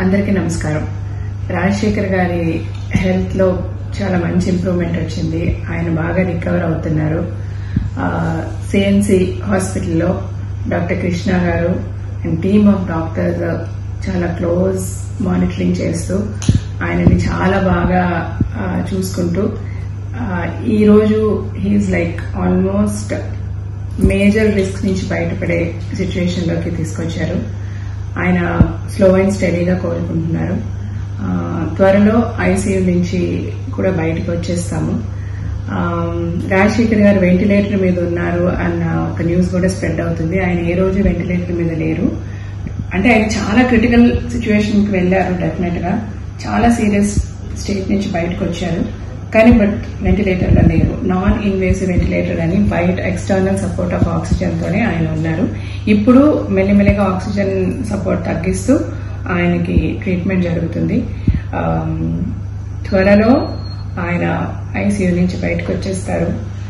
అందరికీ నమస్కారం. రాజశేఖర్ గారి హెల్త్ లో చాలా మంచి ఇంప్రూవ్మెంట్ వచ్చింది. ఆయన బాగా రికవర్ అవుతున్నారు. సిఎన్సి హాస్పిటల్లో doctor Krishna garu and team of doctors చాలా క్లోజ్ మానిటరింగ్ చేస్తూ ఆయనని చాలా బాగా చూసుకుంటూ ఈ రోజు he's like almost major risk నుంచి బయటపడే సిచ్యువేషన్ లోకి తీసుకొచ్చారు. ఆయన స్లో అండ్ స్టడీగా కోలుకుంటున్నారు. త్వరలో ఐసీయూ నుంచి కూడా బయటకు వచ్చేస్తాము. రాజశేఖర్ గారు వెంటిలేటర్ మీద ఉన్నారు అన్న ఒక న్యూస్ కూడా స్ప్రెడ్ అవుతుంది. ఆయన ఏ రోజు వెంటిలేటర్ మీద లేరు. అంటే ఆయన చాలా క్రిటికల్ సిచ్యువేషన్ కి వెళ్లారు. డెఫినెట్ గా చాలా సీరియస్ స్టేట్ నుంచి బయటకు వచ్చారు. కానీ బట్ వెంటిలేటర్ లో లేరు. నాన్ ఇన్వేసివ్ వెంటిలేటర్ అని బయట ఎక్స్టర్నల్ సపోర్ట్ ఆఫ్ ఆక్సిజన్ తోనే ఆయన ఉన్నారు. ఇప్పుడు మెల్లిమెల్లిగా ఆక్సిజన్ సపోర్ట్ తగ్గిస్తూ ఆయనకి ట్రీట్మెంట్ జరుగుతుంది. త్వరలో ఆయన ఐసీయూ నుంచి బయటకు వచ్చేస్తారు.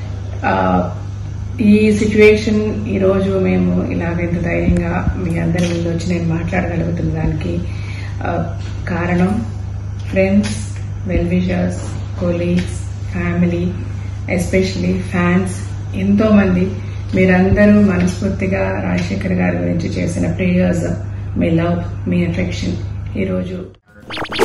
ఈ సిచ్యువేషన్ ఈ రోజు మేము ఇలాగెంత ధైర్యంగా మీ అందరి ముందు వచ్చి నేను మాట్లాడగలుగుతున్న దానికి కారణం friends, well wishers, colleagues, family, especially fans ఎంతో మంది మీరందరూ మనస్ఫూర్తిగా రాజశేఖర్ గారి గురించి చేసిన ప్రేయర్స్, మీ లవ్, మీ అఫెక్షన్ ఈరోజు